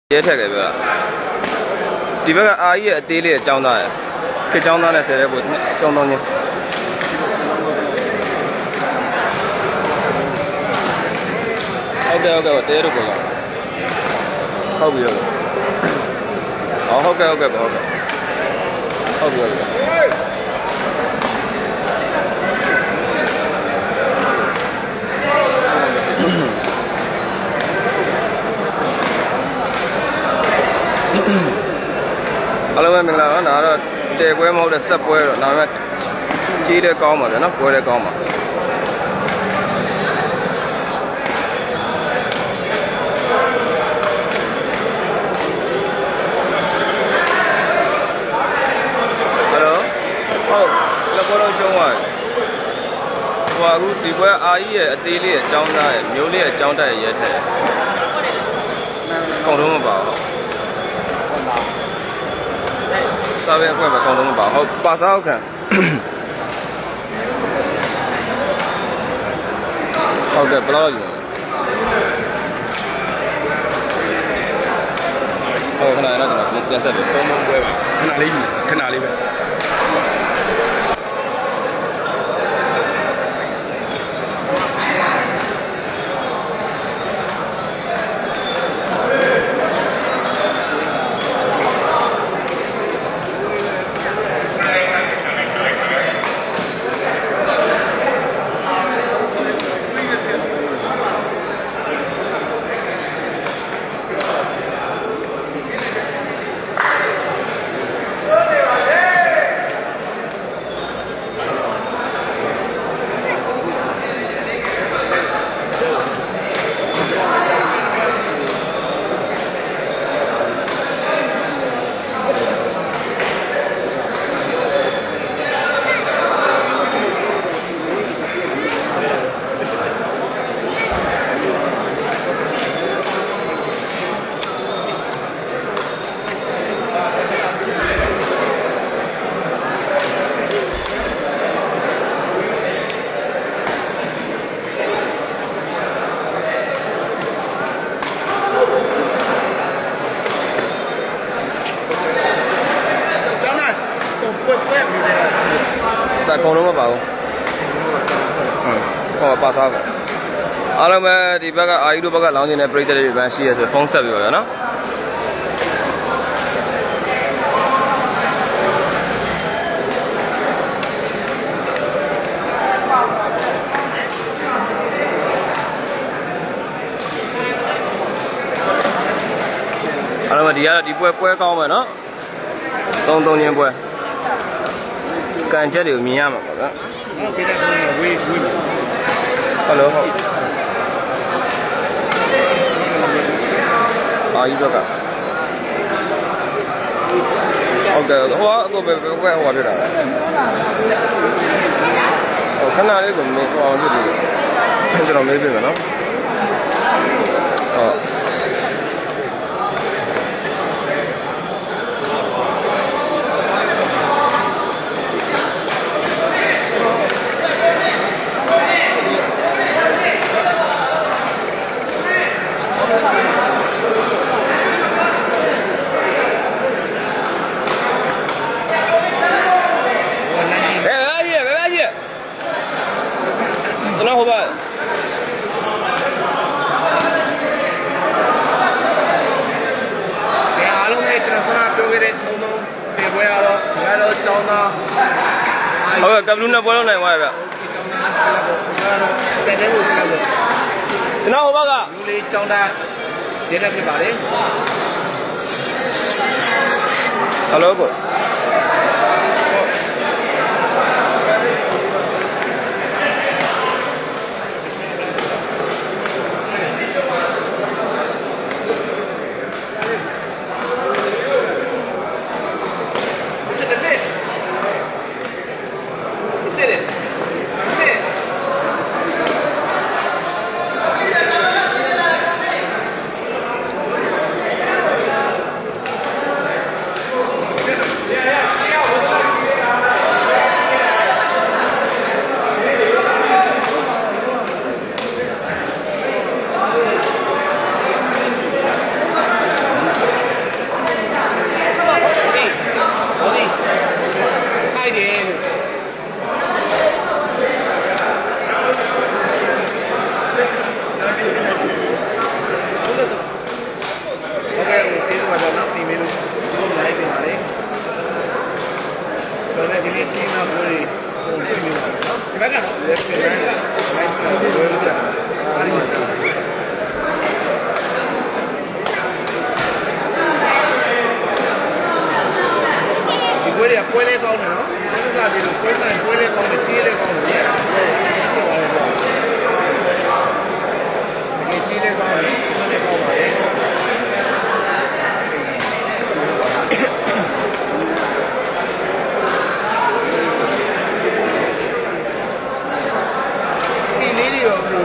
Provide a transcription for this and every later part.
ရဲထက်ကပြောတာဒီဘက်ကအာကြီးရဲ့အသေးလေးအကြောင်းသားရဲ့ခေတ်ကြောင်းသားနဲ့ဆယ်တဲ့ပို့တုံတုံချင်းဟုတ်ကဲ့တဲတို့ပြောတာဟုတ်ပြီဟုတ်ကဲ့ဟုတ်ပြီအားလုံးပဲမင်္ဂလာပါဒါတော့တဲပွဲမဟုတ်တဲ့ဆက်ပွဲတော့ဒါပေမဲ့ကြီးတဲ့ကောင်းပါဗျာနော်ပွဲတဲ့ကောင်းပါဟယ်လိုဟုတ်လက်ပွဲတော့ရှုံးသွားဟိုအခုဒီပွဲအာကြီးရဲ့အသေးလေးရဲ့အကြောင်းသားရဲ့မျိုးလေးရဲ့အကြောင်းတက်ရဲ့ရဲထက်ကုန်တော့မပါဘူးစားပဲအကွက်ပဲကောင်းတော့မပါဟုတ်ပါစားဟုတ်ခံဟုတ်ကဲ့ဘယ်လောက်ယူဟုတ်ခဏတော့ကျွန်တော်ပြန်ဆက်တယ်ပုံပွဲပါခဏလေးပဲစားကုန်လုံးမပါဘူးဟုတ်ပါစားပဲအားလုံးပဲဒီဘက်ကအာယူတို့ဘက်ကလောင်းနေတဲ့ပရိသတ်တွေပဲရှိရဆိုဖုန်းဆက်ပြီးပါဗျာနော်အားလုံးပဲဒီပွဲကောင်းမယ်နော်သုံးချင်းပွဲကန်ချက်တွေကိုမြင်ရမှာပေါ့ဗျာဟုတ်ကဲ့ဝေးဟယ်လိုဟုတ်အာကြီးဘက်ကဟုတ်တယ်ဟိုအခုပဲဟိုပြတာဟိုခဏလေးကိုမေးဟိုအောင်ဖြစ်ပြီကျွန်တော်မေးပြမယ်နော်ဟုတ်ကျွန်တော်ဟိုဘက်အားလုံးနဲ့ကျွန်တော်ဆက်ပြောခဲ့တဲ့သုံးပေပွဲရတော့ဒီကတော့တောင်းတာဟုတ်ကဲ့ကပ်လူးနဲ့ပွဲလုံးနိုင်သွားရဗျဆက်တဲ့ကိုပြောလို့ကျွန်တော်ဟိုဘက်ကလူလေးတောင်းတာရဲတဲ့ဖြစ်ပါတယ်ဟယ်လိုကို puede con no no sabe lo puede con chile con bien que chile con no le con vale spinello blu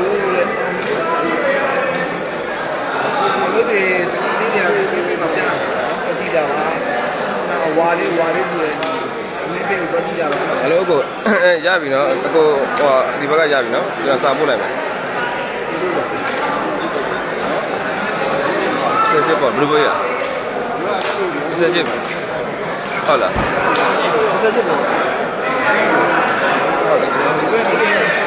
lo de spinello che mi piace di daဝါလေးဆိုရင်ဒီနေ့ပြန်ကြည့်ကြပါဦး။ဟယ်လိုကိုရပြီနော်။ကိုဟိုဒီဘက်ကရပြီနော်။ကျွန်တော်စာပို့လိုက်မယ်။ဆက်စစ်ပေါ့ဘယ်လိုရ။ဆက်စစ်ဟုတ်လား။ဆက်စစ်ပေါ့။ဟုတ်တယ်။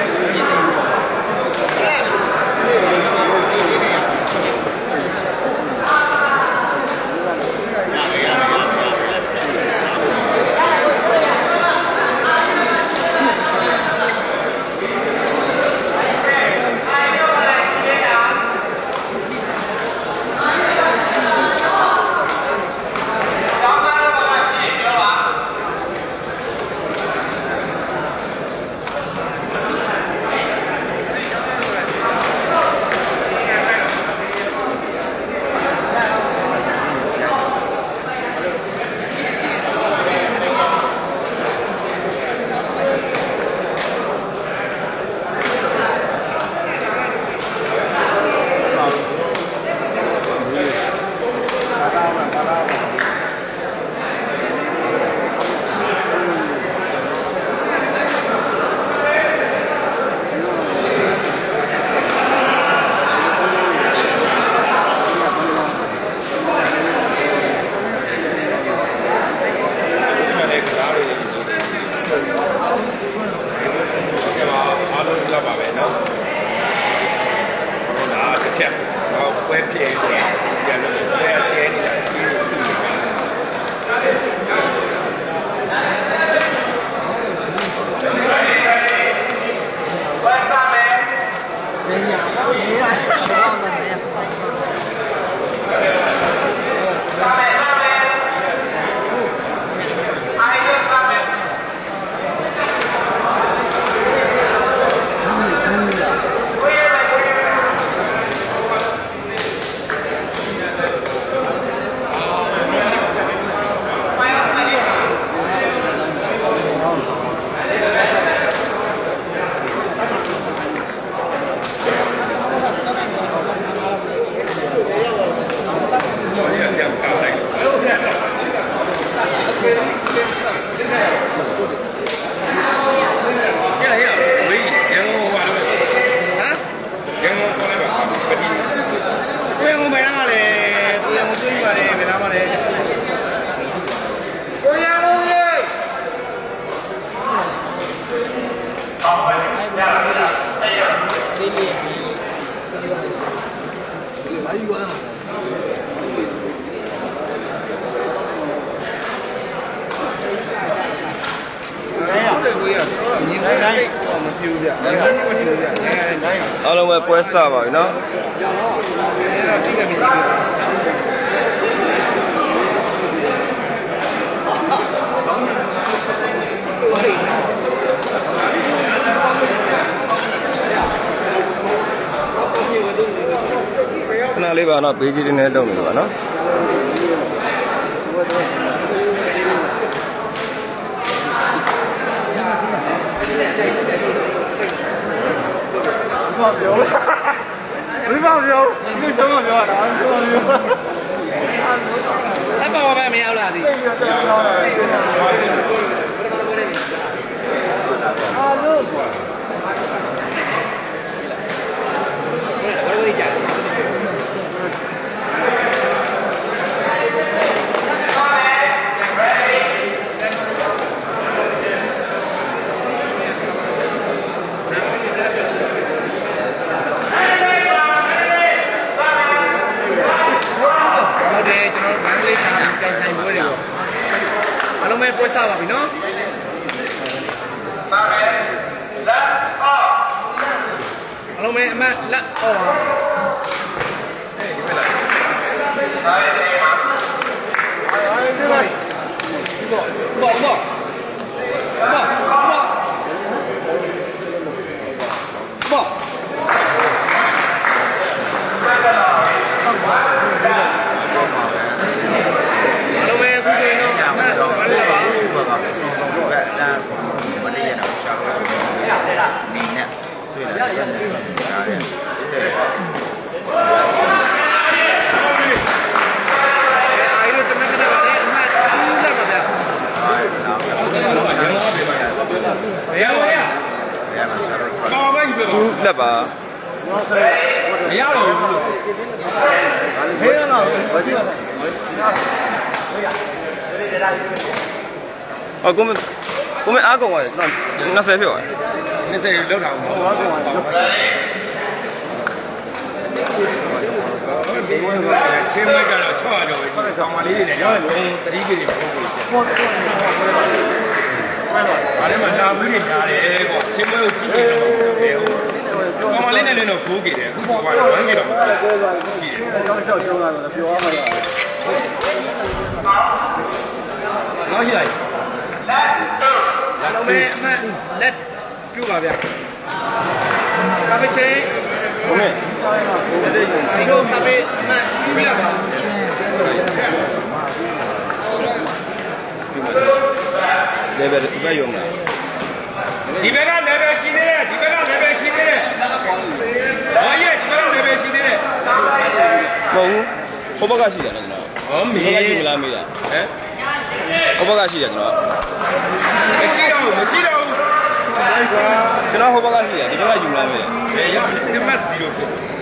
အားလုံးပဲပွဲစပါပြီနော်ခဏလေးပါတော့ဘေးကြီးလေးနဲ့တုံးနေလို့ပါနော်ပြောလားဘယ်မှာပြောဒီဆုံးမပြောတာဆုံးမပြောအဲ့ပါဘာမရောက်လာသည်အားလုံးဘာလို့ကြာအားလုံးပဲပွဲစားပါပြီနော်အားလုံးပဲအမတ်လက်အော်ပါဒီမဲ့လားစားရတယ်မှာအားရဒီမှာဒီပေါ့လက်ပါမရတော့ဘူးဖေးရတော့အော်ကိုမအားကုန်ပါနော်20ဖြစ်သွား20လောက်တာဟုတ်ပါဘူးချင်းမကတော့600ကျော်ပဲကောင်းမလေးတွေနဲ့ရောတတိကြီးတွေမဟုတ်ဘူးဘာလဲမှာလာဘူးနေကြတယ်ပေါ့ချင်းမကိုကြည့်နေတော့ကောင်းမလေးနဲ့လည်းတော့ဖိုးကြည့်တယ်အခုက1 ကီလိုကြည့်တယ်ကျောင်းလျှောက်ကျောင်းလာတော့ပြောရမှာနောက်ရှိလိုက်လက်လုံးမဲ့အမှန်လက်ကျူပါဗျာစာပေချင်းဟုတ်ကဲ့ဒီလိုစာပေအမှန်ကျူပြပါlevel ဒီဘက်ရုံလားဒီဘက်က level ရှိသေးတယ်ဒီဘက်က level ရှိသေးတယ်ဘာရဲ့ကျွန်တော် level ရှိသေးတယ်မဟုတ်ဘူးဟိုဘက်ကရှိတယ်နော်ကျွန်တော်ဟောမေးမရှိဘူးလားမေးတာဟမ်ဟိုဘက်ကရှိတယ်ကျွန်တော်မရှိတော့ဘူးကျွန်တော်ဟိုဘက်ကရှိတယ်ဒီဘက်ကယူလာမေးတယ်ဒီဘက်0ဖြစ်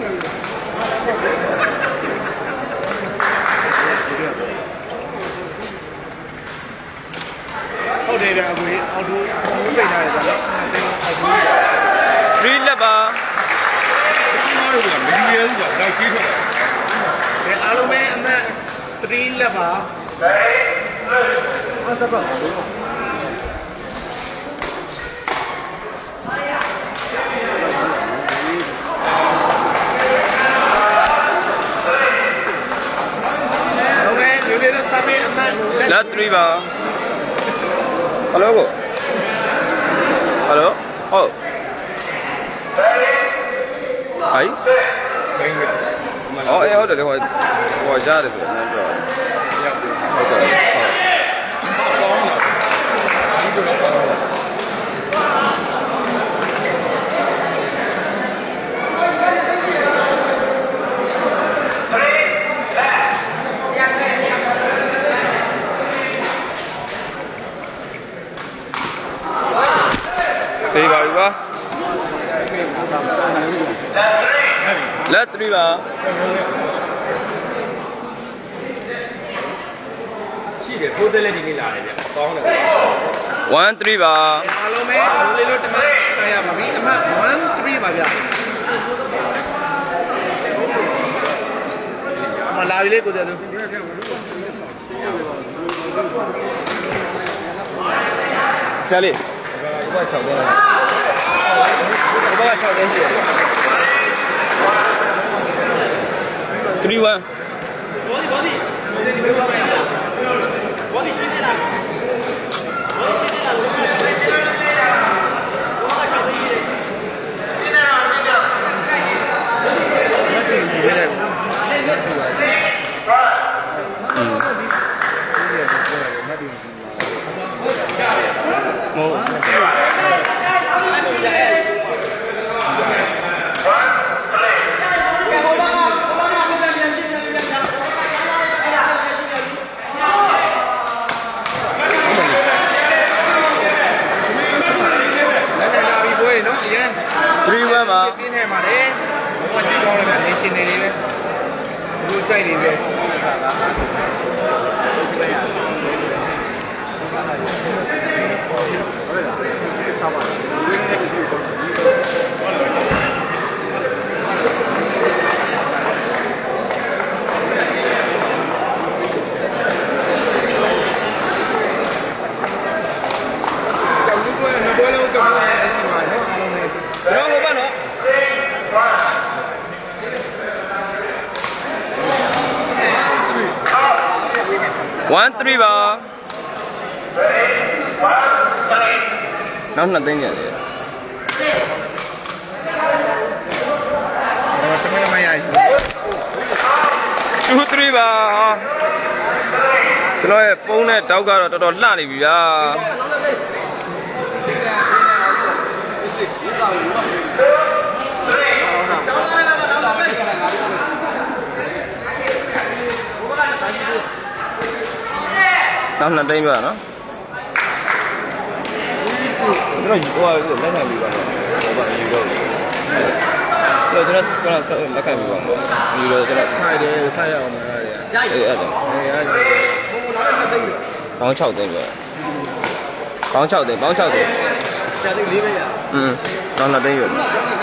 ဟုတ်တယ်ဗျာအခုအော်တိုပိတ်ထားတယ်ဗျာ3လက်ပါဒီမှာတော့မဒီရဲဘူးဗျာတော့ကြီးထွက်တယ်အားလုံးပဲအမှတ်3လက်ပါဟုတ်စပါလက်3ပါဟယ်လိုကိုဟယ်လိုဟုတ်ဟိုင်အော်ဟုတ်တယ်ဟိုကြားတယ်ဆိုတော့နည်းပြောဟုတ်ကဲ့3ပါပြီကွာလက်3ပါရှိတယ်ထိုးတယ်လည်းဒီနေ့လာတယ်ဗျကောင်းတယ်1 3ပါအားလုံးပဲလူလေးတို့တမဆက်ရပါပြီအမှတ်1 3ပါဗျမလာပြီလေကိုတဲ့သူဆရာလေးဘာ6တယ်ဘာ6တယ်ရှိတယ်3 1 body ရှိသေးလား body ရှိသေးလား body ရှိသေးလားဘာ6တယ်ရှိတယ်ဒီနေ့တော့ဒီတော့ပြင်းနေပါတယ်ဘာကြည့်ကောင်းလဲနေရှင်နေလေးပဲဘူးကြိုက်နေပဲ1 3ပါနောက်2သိန်းကျန်တယ်သမီးမရ2 3ပါကျွန်တော်ရဲ့ဖုန်းနဲ့တောက်ကတော့တော်တော်လှနေပြီဗျာနောက်2သိန်းပြရနော်ကျွန်တော်ဟိုလက်ခံပြီးပါတော့ဟိုပါယူတော့ကျွန်တော်လက်ခံပြီးပါမယ်ဒီလိုကျွန်တော်ခိုင်တယ်ဆက်ရအောင်မလား။အေးအဲ့ဒါပေါင်း6သိန်းပဲပေါင်း6သိန်းပေါင်း6သိန်းကျသိန်း4ပဲရတောင်း2သိန်းရွယ်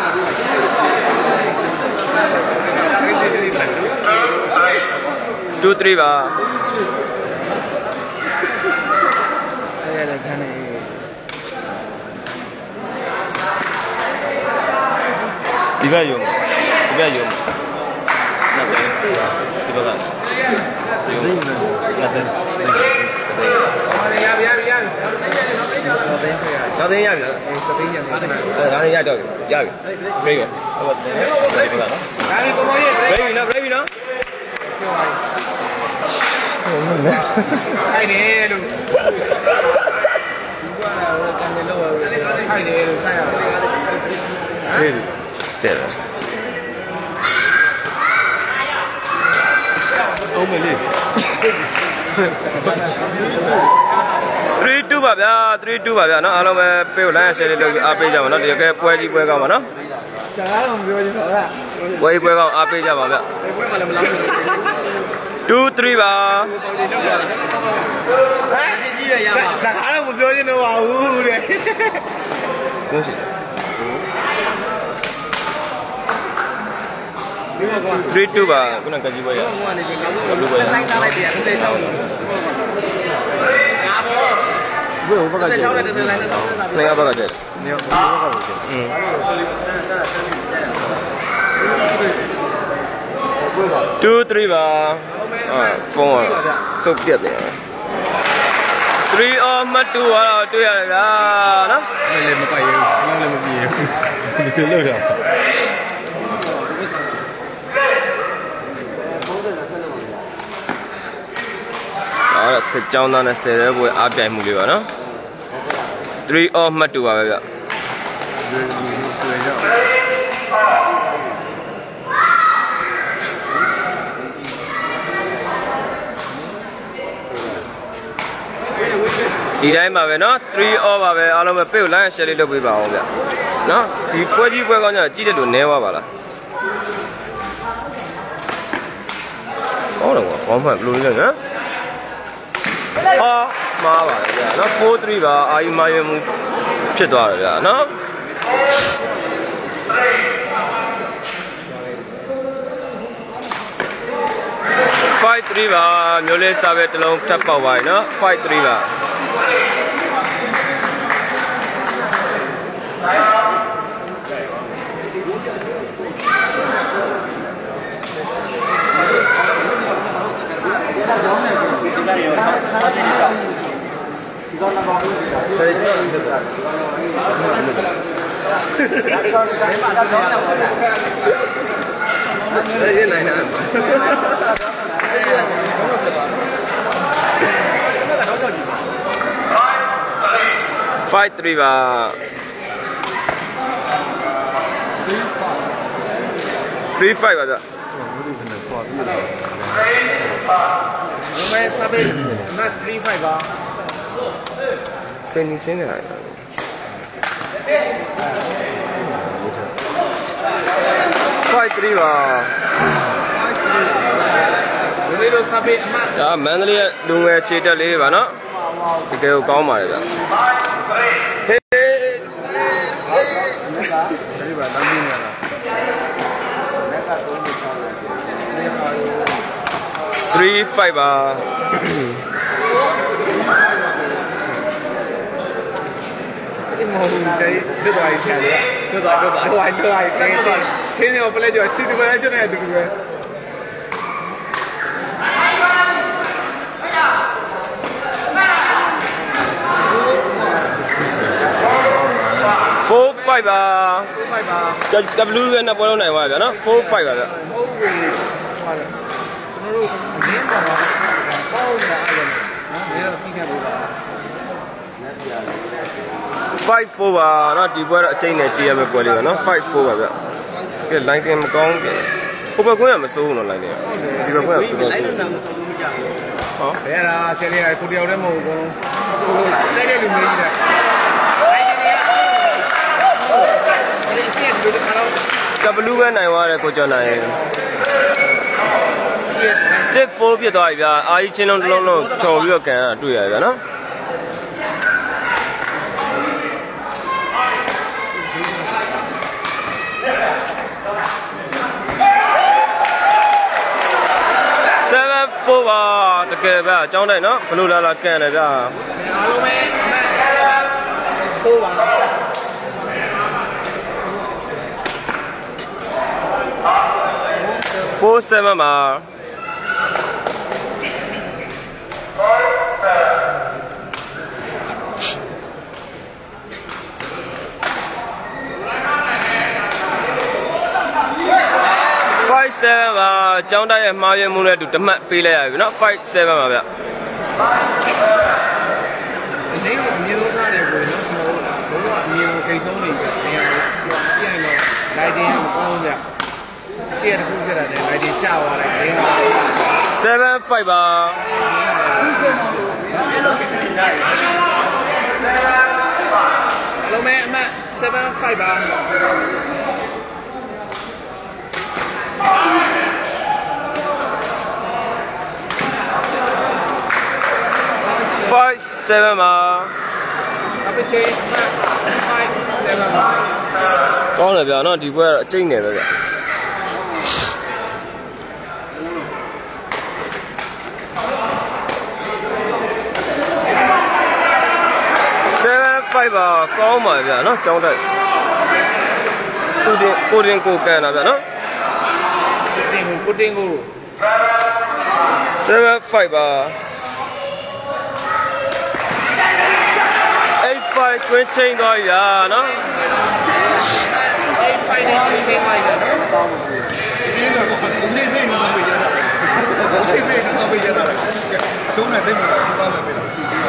2 3ပါဆက်ရတဲ့ခန်းလေးဒီဘက်ယုံ2သိန်းဒီဘက်က2သိန်း6သိန်းရပြီလား 7သိန်းရပြီဒါနဲ့ရတော့ရပြီပြေးရောဟုတ်တယ်ဒီဘက်နော်ဒါလေးကိုမောကြီးပြေးပြီနော်ပြေးပြီနော်ခိုင်တယ်လို့ဒီကတော့ကန်တယ်လို့ခိုင်တယ်လို့ဆက်ရအောင်ပြေးပြီတဲ့အောင်မလေး3-2ပါဗျာ3-2ပါဗျာနော်အားလုံးပဲပေးကိုလိုင်းရှယ်လေးလုပ်ပြီးအားပေးကြပါနော်ဒီကဲပွဲကြီးပွဲကောင်းပါနော်ကျားတော့ပြောချင်တော့လားပွဲကြီးပွဲကောင်းအားပေးကြပါဗျာပွဲကလည်းမလောက်ဘူး 2-3ပါဟမ်ကြီးရရပါစကားတော့မပြောချင်တော့ပါဘူးတဲ့ကိုရှိ3-2ပါခုနကကြီးပွဲရဟိုကနေပြီးနောက်ဆုံးဘယ်ဆိုင်ထားလိုက်တယ်36လို့ညာဘောဘယ်ဘက်ကကျ36နဲ့30လိုက်နဲ့နေရာဘက်ကကျနေရာဘက်ကကျ2-3ပါဖုန်းစုပ်ပြတ်တယ်3 or မှတ်2ကတော့တွေ့ရတယ်ဗျာနော်လည်းမပိုက်ရဘူးနောက်လည်းမပြေဘူးဒီလိုလောက်တော့ကျောင်းသားနဲ့10ရဲပွဲအားပြိုင်မှုလေးပါနော်3 or မှတ်2ပါပဲဗျဒီတိုင်းပါပဲเนาะ3 or ပါပဲအားလုံးပဲပေးကို line share လေးလုပ်ပေးပါအောင်ဗျเนาะဒီပွဲကြီးပွဲကောင်းကြကြီးတဲ့လူနဲသွားပါလားဟုတ်တယ်ကွာဘောင်းဖတ်ဘလူးလေးနော်ဟာမှားပါတယ်ဗျာနော်4-3ပါအာကြီးမာရွေးမှုဖြစ်သွားတယ်ဗျာနော်5-3ပါမျိုးလေးစားပဲတစ်လုံးထပ်ပေါက်ပါပြီနော်5-3ပါ5-3ပါ3-5ပါဗျမဲစပယ်နတ်3-5ပါကင်းနေစင်းနေလိုက်5-3ပါဒီလိုစပယ်အမတ်ဒါမန္တလေးရဲ့လူငယ်ခြေတက်လေးပါနော်တကယ်ကိုကောင်းပါတယ်ဗျဟေးဒီပါတမ်းနေရတာ 3-5ပါဒီမောင်ကြီးလွတ်သွားပြီဆရာလွတ်သွားဟိုချင်းရောပလက်ကျော်စီတူပဲကျွတ်နေတူတူပဲ 4-5ပါ 4-5ပါ W ပဲနှစ်ပွဲလုံးနိုင်သွားဗျာနော်4-5ပါဗျာဟုတ်ပြီဟုတ်တယ်ကျွန်တော်တို့အရင်းပါတော့ပေါ့နေတာအဲ့လိုနော်ဒီတော့ပြီးခဲ့လို့ပါ 5-4ပါနော်ဒီပွဲတော့အချိန်နဲ့ကြည့်ရမယ့်ပွဲလေးပါနော်5-4ပါဗျကဲ line ကမကောင်းပြန်ဟိုဘက်ကွင်းကမစိုးဘူးနော် line ကဒီဘက်ကွင်းကစိုးတယ် line တော့မစိုးဘူးမကြဘူးဟောဘယ်ဟာဆယ်လေးကိုတယောက်တည်းမဟုတ်ဘူးအကုန်လုံးတိုက်တဲ့လူမျိုးကြီးတဲ့ line တွေကကဘလူးပဲနိုင်သွားတယ်ကိုကျော်နိုင်6-4ပြစ်သွားပြီဗျာအာကြီးချင်းလုံးတစ်လုံးလုံးချော်ပြီးတော့ကန်ရတွေ့ရဗျာနော်4 ပါတကယ်ဗျာအကြောင်းတိုင်းနော်ဘလို့လာကန်တယ်ဗျာအားလုံးပဲ4 ပါ 4-7ပါ5-7ပါအကြောင်းတိုင်းရဲ့မှားယွင်းမှုနဲ့တူတမတ်ပေးလိုက်ရပြီနော်5-7ပါဗျအနေကိုအမြင်ဆုံးထားတယ်ကိုနော်ဘုရားအမြင်ကိုခိတ်ဆုံးနေကြနေရာကိုပြန်တော့လိုက်တင်ရမကောင်းဗျရှေ့တစ်ခုပြတာတယ်လိုက်တင်ကျသွားလိုက်ဒင်းပါ 7-5ပါလုံးမဲအမှတ်7-5ပါ 5-7ပါအပချေ5-7ပါကောင်းတယ်ဗျာနော်ဒီဘက်အကျိတ်နေပဲဗျာ7-5ပါကောင်းပါဗျာနော်ကျောင်းတက်ကိုတင်ကိုကန်တာဗျာနော်ကိုတင်ကို 7-5ပါ8-5 twin chain သွားပြီလားနော် 8-5နဲ့ twin chain သွားပြီလားနော်တောင်းပါဘူးဒီကတော့ဘုန်းကြီးဖိနေမှာပြရတာဘုန်းကြီးဖိနေတာပြရတာကျုံးနေတဲ့မှာတောင်းမယ်ပြတော့ကြည့်ပြီး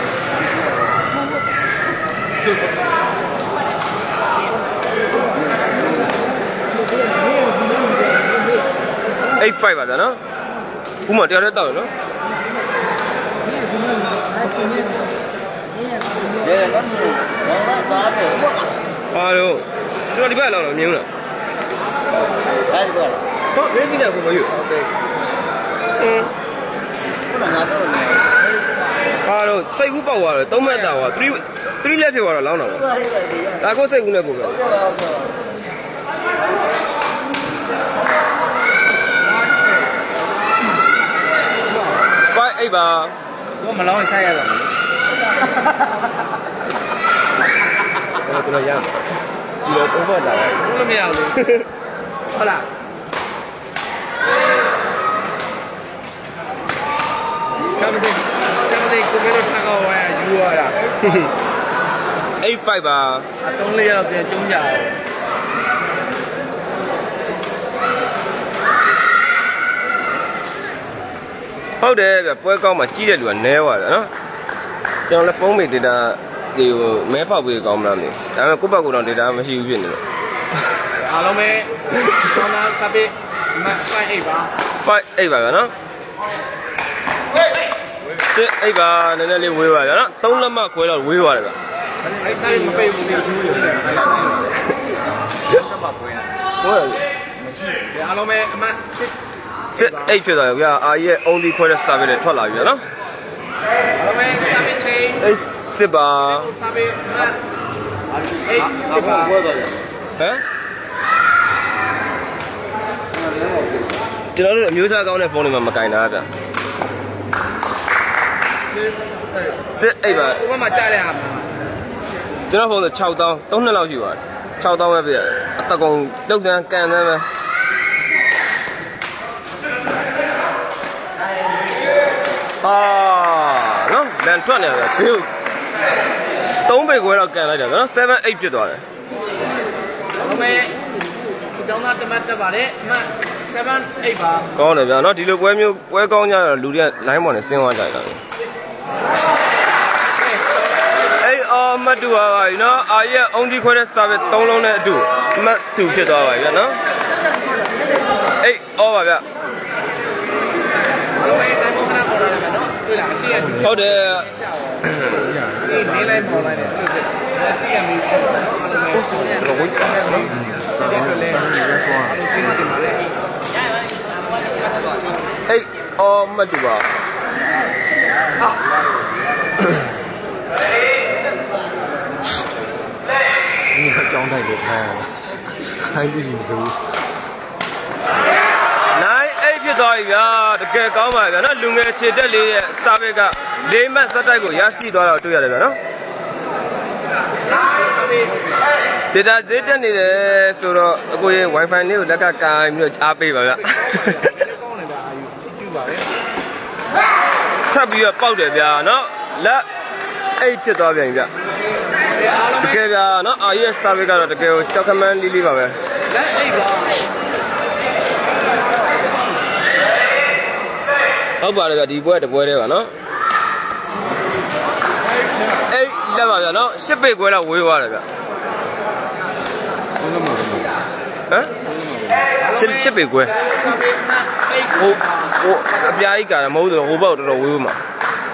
8-5ပါဗျာနော်ခုမှတရားတဲ့တောက်ရနော်ဟာလို့ကျွန်တော်ဒီဘက်လောက်တော့မြင်ဘူးလားအဲ့ဒီဘက်ဟောမင်းကြီးလည်းကိုမယူဟုတ်တယ်ခုနငါတော့နေဟာလို့စိတ်ကူးပေါက်သွားတယ်3မှတ်တာကွာ3လက်ဖြစ်သွားတော့လောင်းတာကွာဒါကိုစိတ်ကူးနဲ့ကိုပဲဟုတ်ကဲ့ပါဟုတ်ကဲ့5-8ပါကိုမလောင်းဆိုင်ရတော့ကျွန်တော်ရမယ်ဒီတော့တော့ပတ်တာလေဘယ်လိုမရဘူးဟုတ်လားကမ္ဘာတေကိုမလို့ထားကောင်းရယူရတာ 8-5ပါ 3-4ရက်တော့ပြန်ကျုံးကြအောင်ဟုတ်တယ်ဗျပွဲကောင်းမှကြီးတဲ့လူကနဲသွားတယ်နော်ကျွန်တော်လည်းဖုန်းမေ data ဒီဟိုမဲဖောက်ပေးကောင်းမလားမသိဘူးဒါပေမဲ့ကိုယ့်ဘက်ကတော့ data မရှိဘူးဖြစ်နေလို့အားလုံးပဲဆောင်းလာစပစ်5-8ပါ 5-8ပါဗျာနော်6-8ပါနည်းနည်းလေးဝေးပါဗျာနော်3လက်မှခွဲတော့ဝေးသွားတယ်ဗျအဲ့ဆိုင်မပိတ်ဘူးလေကျိုးရတယ်အဲ့ဒါမှခွဲရတယ်မရှိအားလုံးပဲအမှတ် 8ဖြစ်သွားပြီဗျာအာရဲ့ only ခွဲတဲ့ service နဲ့ထွက်လာပြီဗျာနော်အားလုံးပဲ service chain 8ပါ service 8ပါဟမ်ကျွန်တော်တို့အမျိုးသားကောင်းတဲ့ဖုန်းတွေမှာမကင်တာဗျာ8ပါဘုမမှာကြားရမှာကျွန်တော်ဖုန်းဆို6000 3နှစ်လောက်ရှိပါတယ်6000ပဲပြရတယ်အတကုံတုတ်တန်းကန်တန်းပဲဟာနော်လန်ထွက်နေတယ်ဘေး3ပေခွဲတော့ကန်လိုက်တယ်နော်7-8ဖြစ်သွားတယ်ဘုမေဒီတောင်းသားတမတ်တက်ပါတယ်အမှတ်7-8ပါကောင်းတယ်ဗျာနော်ဒီလိုပွဲမျိုးပွဲကောင်းကြတော့လူတွေက line ပေါ်နဲ့ဆင်းသွားကြတယ်အေးအော်မတ်တူပါပါနော်အာရဲ့အုံဒီခွဲတဲ့ service 3လုံးနဲ့အတူမတ်တူဖြစ်သွားပါဗျာနော်အေးအော်ပါဗျာဘယ်လိုတိုင်းပေါ်ခဏပေါ်လာတယ်နော်တွေ့လားအရှိရဟုတ်တယ်နေလိုက်ပေါ်လိုက်တယ်အဲ့လိုတည့်ရမီဟုတ်တယ်လို့ဝိတ်တယ်နော်ဆက်တယ်လေအေးအော်မတူပါ你还装太厉害了，还自己读。 နိုင်အိတ်ဖြစ်သွားပြီဗျာတကယ်ကောင်းပါဗျာနော်လူငယ်ခြေတက်လေးရဲ့စာပေက၄မှတ်စက်တိုက်ကိုရရှိသွားတော့တွေ့ရတယ်ဗျာနော်ဒေတာဈေးတက်နေတယ်ဆိုတော့အကိုရဲ့ Wi-Fi လေးကိုလက်ကကိုင်ပြီးတော့အားပေးပါဗျာထပ်ပြီးတော့ပေါက်တယ်ဗျာနော်လက်အိတ်ဖြစ်သွားပြန်ပြီဗျာတကယ်ဗျာနော်အာရဲ့စာပေကတော့တကယ်ကိုကြောက်ခမန်းလေးလေးပါပဲလက်အိတ်ပါဟုတ်ပါတယ်ဗျာဒီပွဲတပွဲတည်းပါနော်အေးလက်ပါဗျာနော်10ပိတ်ခွဲတော့ဝေးသွားတယ်ဗျာဟမ်10ပိတ်ခွဲဟိုအပြားကြီးကမဟုတ်တော့ဟိုဘောက်တော်တော်ဝေးမှာ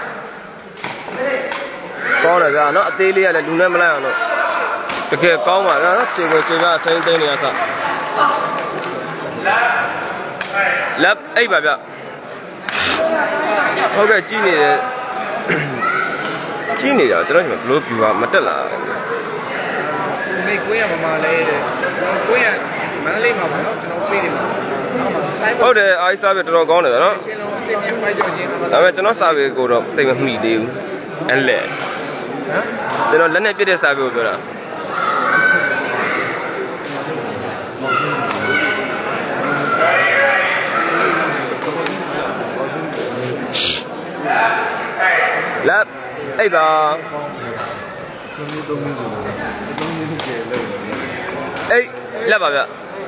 ကောင်းတယ်ဗျာနော်အသေးလေးကလည်းလူနဲ့မလိုက်အောင်လို့တကယ်ကောင်းပါဗျာနော်ခြေကိုခြေကထိန်းသိမ်းနေရစလက်အိပ်ပါဗျာဟုတ်ကဲ့ကြီးနေတယ်ကြီးနေတာကျွန်တော်ဘလို့ပြူပါမတက်လာမိကွေးရမမလေးတဲ့ကွေးရမန္တလေးမှာပါနော်ကျွန်တော်ပြေးနေမှာဟုတ်တယ်အိုက်စာပဲတော်တော်ကောင်းတယ်ဗျာနော်ချင်းလုံးအစိမြပိုက်ကြောချင်းဒါပေမဲ့ကျွန်တော်စာပေကိုတော့တိတ်မမှီသေးဘူးအဲ့လေကျွန်တော်လက်နဲ့ပြစ်တဲ့စာပေကိုပြောတာလက်အိပ်ပါအေးလက်ပါဗျ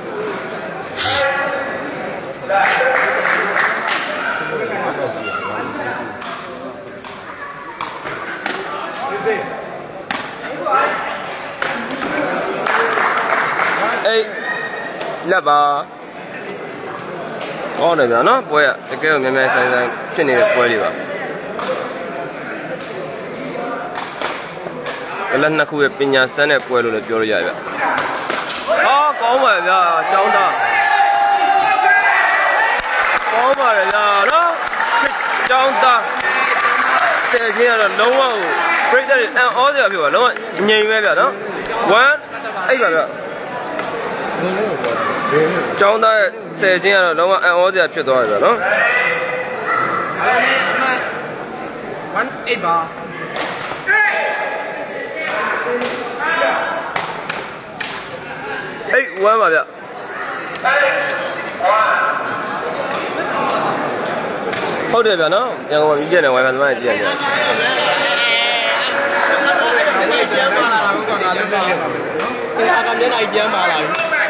အေးလက်ပါဟောတယ်ဗျာနော်ပွဲကတကယ်ကိုမြန်မြန်ဆိုင်ဆိုင်ဖြစ်နေတဲ့ပွဲလေးပါလက်နှစ်ခုရဲ့ပညာစမ်းတဲ့ပွဲလို့လည်းပြောလို့ရဗျ။ဟာကောင်းပါဗျာကျောင်းသားကောင်းပါလေဗျာနော်ကျောင်းသားဆယ်ချင်းကတော့လုံးဝပြိတ္တတွေအံ့ဩစရာဖြစ်ပါလုံးဝငြိမ်ပဲဗျာနော်1အဲ့ပါဗျာကျောင်းသားရဲ့ဆယ်ချင်းကတော့လုံးဝအံ့ဩစရာဖြစ်သွားတယ်ဗျာနော် 1 8ပါအေးဝမ်းပါဗျဟုတ်တယ်ဗျာနော်ရန်ကုန်မှာမြည်တဲ့ Wi-Fi သမားကြီးကြည့်ရတယ်တရားကမျက်နှာကြီးပြန်ပါလာပြီ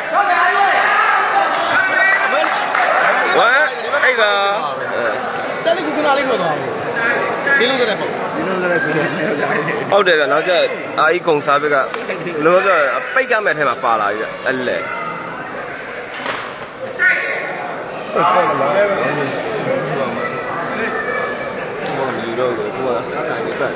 ဝမ်းအေးကဆက်လက်ကူကနာလေးထွက်သွားပြီဒီလိုတဲ့ပေါ့ဒီလိုတဲ့ပြည်နေဟုတ်တယ်ဗျာနောက်ကျအာကြီးကုံစားဘက်ကလို့ပြောပိတ်ကမဲ့ထဲမှာပါလာပြီဗျအဲ့လေဒီတော့ကိုသူကအဲ့ဒါ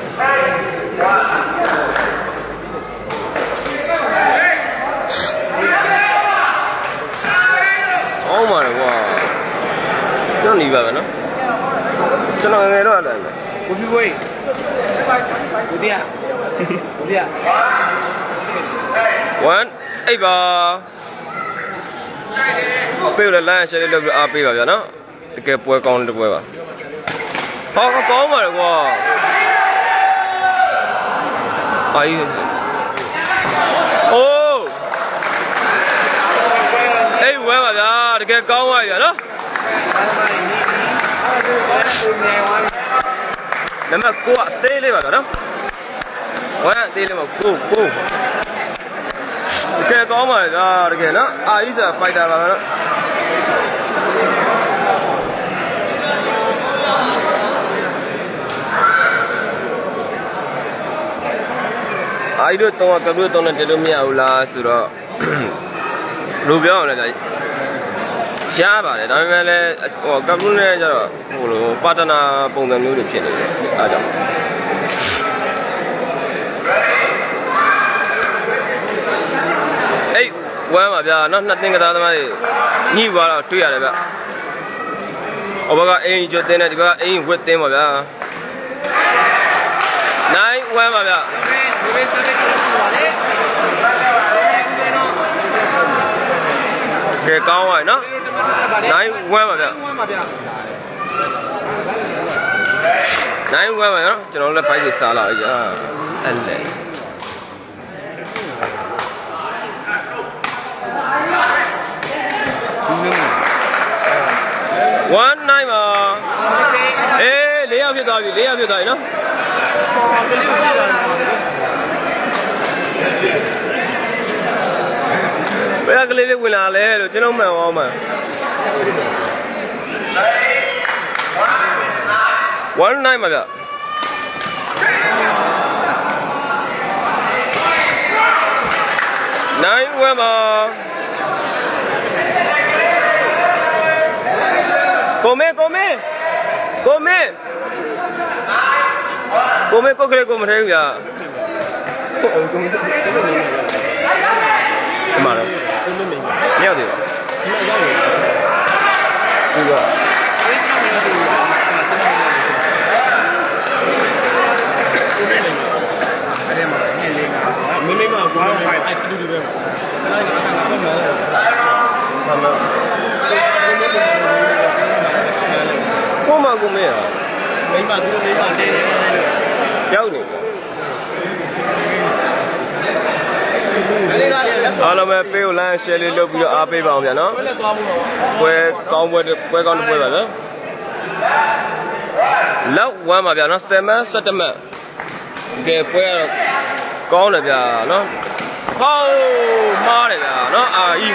အော်မာကွာကျွန်တော်နေပါပဲနော်ကျွန်တော်ငယ်တော့အဲ့ဒါပဲကိုပြဝေးကိုတရားကိုတရား 1 8ပါပေးလို့လမ်းရှယ်လေးလုပ်ပြီးအားပေးပါဗျာနော်တကယ်ပွဲကောင်းတဲ့ပွဲပါဟောကောင်းပါလေကွာအိုးအေးဝဲပါဗျာတကယ်ကောင်းပါဗျာနော်နံပါတ်9အသေးလေးပါဗျာနော်ဝမ်းအသေးလေးပါ9တကယ်ကောင်းပါလေဗျာတကယ်နော်အာအီဆာဖိုက်တာပါဗျာနော်အာရီတို့တော့ကပ်လို့တော့တယ်လို့မရဘူးလားဆိုတော့လူပြောအောင်လေဗျာရှားပါတယ်ဒါပေမဲ့လည်းဟိုကပ်ဘူးနဲ့ကျတော့ဟိုလိုပါတနာပုံစံမျိုးတွေဖြစ်နေတယ်အဲဒါကြောင့်အေးဝမ်းပါဗျာနော်နှစ်သင်္ကစားသမားတွေညှိသွားတော့တွေ့ရတယ်ဗျဟိုဘက်ကအိမ်ကျွတ်တင်းတယ်ဒီဘက်ကအိမ်ဝက်တင်းပါဗျာနိုင်ဝမ်းပါဗျာကဲကောင်းပါနော်နိုင်ဝမ်းပါဗျာနိုင်ဝမ်းပါနော်ကျွန်တော်လည်းဘိုက်ကြီးစားလာပြီအဲ့လေone nine ပါအေး၄ယောက်ဖြစ်သွားပြီ၄ယောက်ဖြစ်သွားပြီနော်ဘယ်ကလေးလေးဝင်လာလဲလို့ကျွန်တော်မှန်အောင်မှန်one nine ပါဗျnine one ပါကိုမေကိုမေကိုမေကိုမေကိုကလေးကိုမထဲဘူးဗျာဒီမှာတော့မရောက်သေးပါဘူးဟုတ်ကဲ့မင်းမကွာဖိုင်အဲ့တူတူပဲအဲ့ဒါကတော့တော့ကိုမကိုမေရမိမသူမိမတဲတယ်ရောက်နေအားလုံးပဲပေးကိုလမ်း share လေးလုပ်ပြီးတော့အားပေးပါအောင်ဗျာနော်ပွဲကောင်းပွဲကောင်းတစ်ပွဲပါနော်လောက်ဝမ်းပါဗျာနော်7မှတ်17မှတ်ကဲပွဲကတော့ကောင်းတယ်ဗျာနော်ဟောမားတယ်ဗျာနော်အာကြီး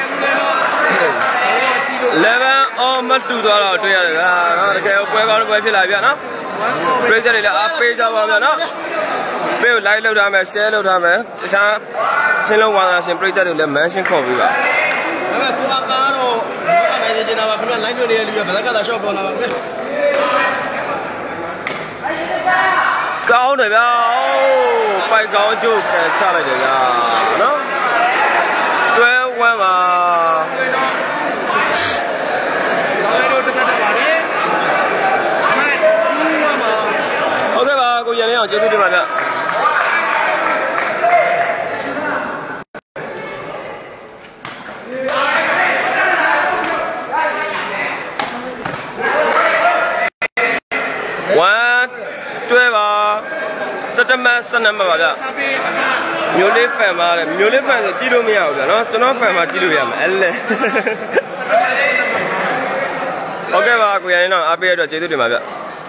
11 အော်မတူသွားတော့တွေ့ရတယ်ဗျာနော်တကယ်ပွဲကောင်းတစ်ပွဲဖြစ်လာဗျာနော်ပရိသတ်တွေလည်းအားပေးကြပါဗျာနော်ပေးကို like လုပ်ထားမယ် share လုပ်ထားမယ်တခြားချင်းလုံးဝါသနာရှင်ပရိသတ်တွေလည်း mention ခေါ်ပေးပါဒါပေမဲ့သူကကားတော့ဘာနိုင်နေနေတာပါခင်ဗျ line တွေ့နေတဲ့လူကဘယ်ကသာ shop ပေါ်လာပါခင်ဗျကောင်းတယ်ဗျာပိုက်ကောင်းကျုပ်ခံချလိုက်တယ်ဗျာနော်တွဲဝမ်းပါဟုတ်ကဲ့ပါကိုရန်လေးအောင်ကျေးဇူးတင်ပါဗျာ17မှတ်12မှတ်ပါဗျမျိုးလေးဖန်ပါလေမျိုးလေးဖန်ဆိုကြည့်လို့မရဘူးဗျာနော်ကျွန်တော်ဖန်မှာကြည့်လို့ရမှာအဲ့လေဟုတ်ကဲ့ပါကိုရန်တော့အားပေးရတော့ကျေးဇူးတင်ပါဗျ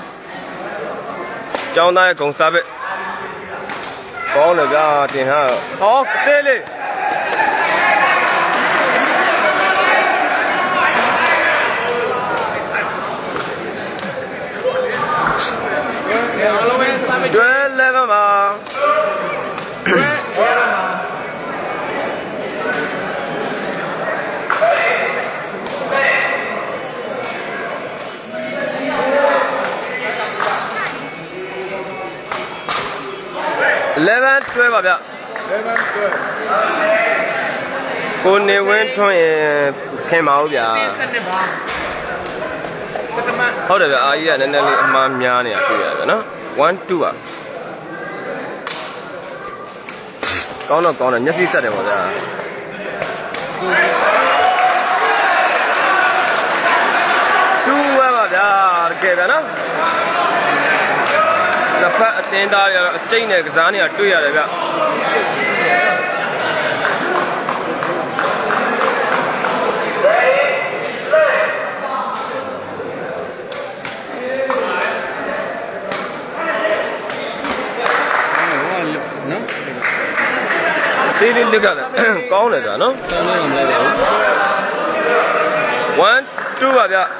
ကျောင်းသားရဲ့ဂုံစားပဲကောင်းတယ်ဗျာတင်ဟာဟောသေးလေးတွဲ11ပါ11 12ပါဗျကိုနေဝင်းထွန်းရင်ခင်ပါဦးဗျာဟုတ်တယ်ဗျအာကြီးကနည်းနည်းလေးအမှားများနေတာတွေ့ရတယ်နော်1 2ပါကောင်းတော့ကောင်းတယ်မျက်စိဆက်တယ်ပေါ့ဗျာ2ပါဗျာတကယ်ဗျာနော်တစ်ဖက်အတင်းသားတွေကတော့အကျိတ်နဲ့ကစားနေတာတွေ့ရတယ်ဗျတေးလေးလက်ကလည်းကောင်းတယ်ဗျာနော်ကောင်းတယ်မလဲပါဘူး1 2ပါဗျာ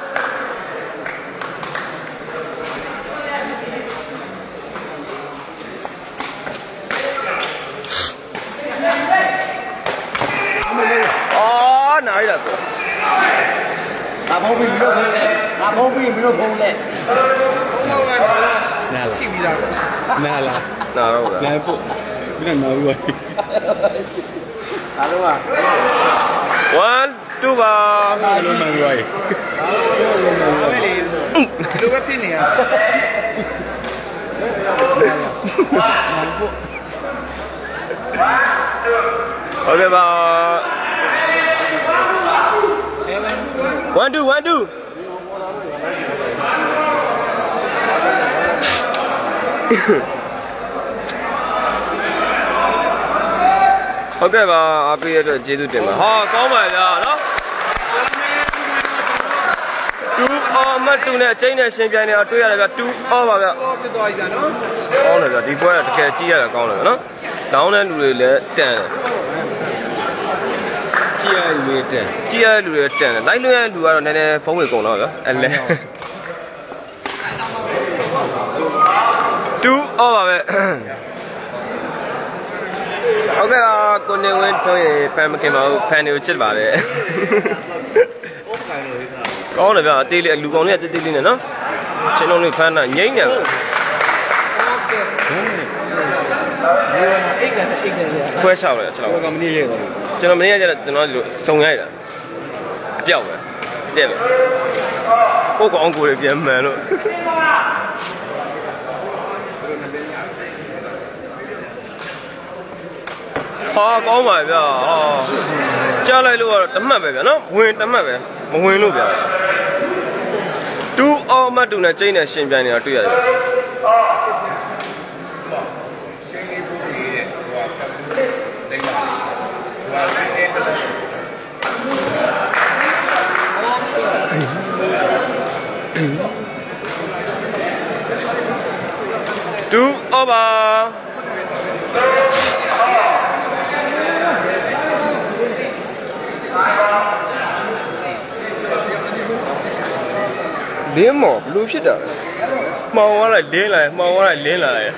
နားရတာဘောပြီးပြီးတော့ဖုန်းနဲ့ငါဘောပြီးပြီးတော့ဖုန်းနဲ့ဘုံကတော့ရှိပြီးသားနားလားနားတော့လားနားပို့ပြီးတော့နားပြီးအားလုံးက 1 2ပါအားလုံးမှန်သွားပြီအားပဲလေဒီလိုပဲဖြစ်နေရဟုတ်ကဲ့ပါ1 2 1 2ဟုတ်ကဲ့ပါအားပေးရတဲ့ကျေးဇူးတင်ပါဟာကောင်းပါဗျာနော်2 all မတူနဲ့အချင်းနဲ့ရှင်ပြိုင်နေတော့တွေ့ရတယ်ဗျ2 all ပါဗျတော့ပြသွားပြီကြာနော်ကောင်းတယ်ဗျဒီပွဲကတကယ်ကြည့်ရတာကောင်းတယ်ဗျနော်တောင်းတဲ့လူတွေလည်းတန်တယ်ကြည့်ရလူတွေတန်ကြည့်ရတဲ့လူတွေတန်တယ်လိုက်လွှဲတဲ့လူကတော့နည်းနည်းဖုံးဝေကုန်တော့ဗျအဲ့လဲ2 all ပါပဲဟုတ်ကဲ့ကိုနေဝင်းတို့ရေဖန်မခင်ပါဘူးဖန်တွေကိုချစ်ပါတယ်ကောင်းတယ်ဗျအသေးလေးလူကောင်လေးအသေးသေးလေးနဲ့နော်ချင်းလုံးလေးဖန်တာငိမ့်နေပါခွဲချောက်တယ်ကျွန်တော်ကမင်းရဲ့တော့ကျွန်တော်မနေ့ကကျတော့ကျွန်တော်ဒီလိုစုံရိုက်တာအပြောက်ပဲတဲ့ပဲကိုကောင်ကိုလည်းပြန်မှန်လို့ဟာကောင်းပါဗျာဟာကြားလိုက်လို့ကတော့တမှတ်ပဲဗျာနော်ဝင်တမှတ်ပဲမဝင်လို့ဗျာ2 all မတူနဲ့ကျိန်းနဲ့ရှင်ပြိုင်နေတာတွေ့ရတယ်ရှင်းလေးပို့ပြီးတဲ့ဟိုကလိမ့်ပါဟိုကလေးတက် 2 over လင်းမော်ဘလူးဖြစ်တာမှောင်သွားလိုက်လင်းလာမှောင်သွားလိုက်လင်းလာတယ်